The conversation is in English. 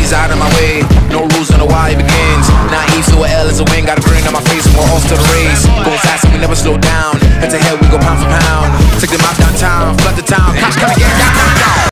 enemies out of my way. No rules on the why it begins. Naive, so a L is a win. Got a grin on my face and we're off to the race. Going fast and we never slow down. Head to head we go pound for pound.